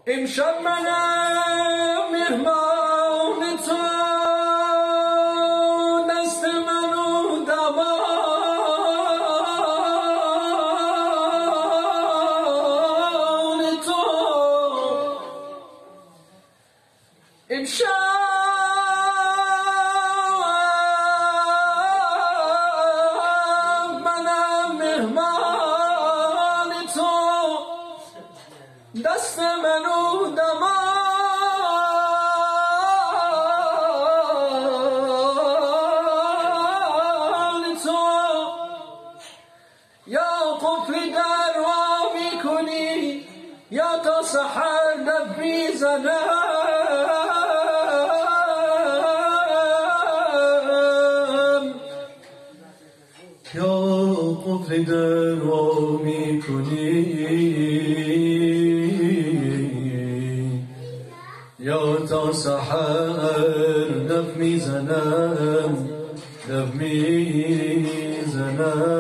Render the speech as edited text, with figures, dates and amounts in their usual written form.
امشب منم مهمان تو، دست منو دمان تو. امشب منم مهمان تو، دست منو دمان تو. یا قفل در وا میکنی یا تا سحر دف میزنم، یا قفل در وا میکنی یا تا سحر دف میزنم، دف میزنم.